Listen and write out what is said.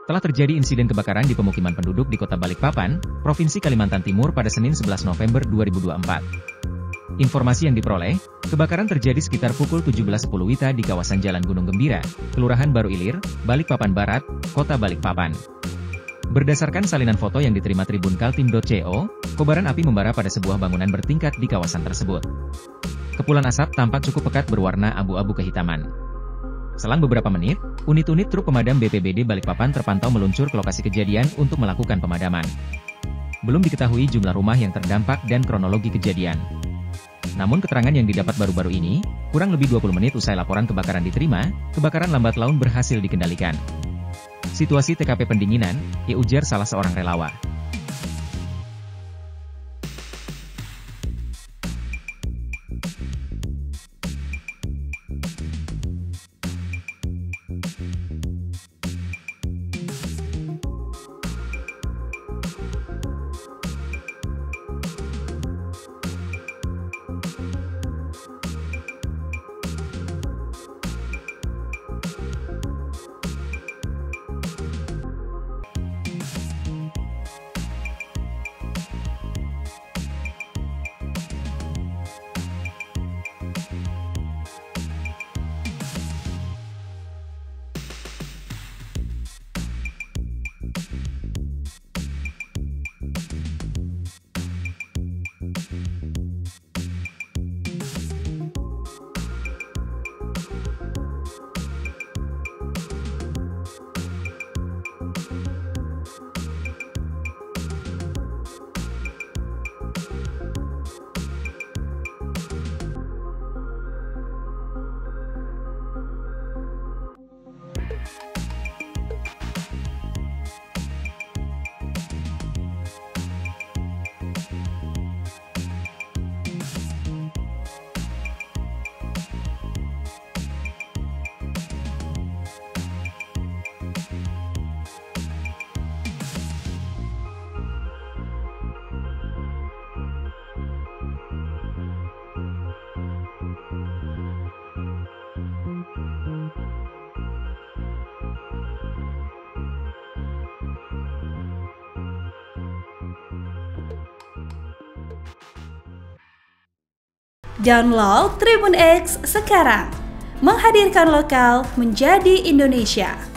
Telah terjadi insiden kebakaran di pemukiman penduduk di Kota Balikpapan, Provinsi Kalimantan Timur pada Senin 11 November 2024. Informasi yang diperoleh, kebakaran terjadi sekitar pukul 17.10 WITA di kawasan Jalan Gunung Gembira, Kelurahan Baru Ilir, Balikpapan Barat, Kota Balikpapan. Berdasarkan salinan foto yang diterima Tribun Kaltim.co, kobaran api membara pada sebuah bangunan bertingkat di kawasan tersebut. Kepulan asap tampak cukup pekat berwarna abu-abu kehitaman. Selang beberapa menit, unit-unit truk pemadam BPBD Balikpapan terpantau meluncur ke lokasi kejadian untuk melakukan pemadaman. Belum diketahui jumlah rumah yang terdampak dan kronologi kejadian. Namun keterangan yang didapat baru-baru ini, kurang lebih 20 menit usai laporan kebakaran diterima, kebakaran lambat laun berhasil dikendalikan. Situasi TKP pendinginan, ya ujar salah seorang relawan. Download Tribun X sekarang, menghadirkan lokal menjadi Indonesia.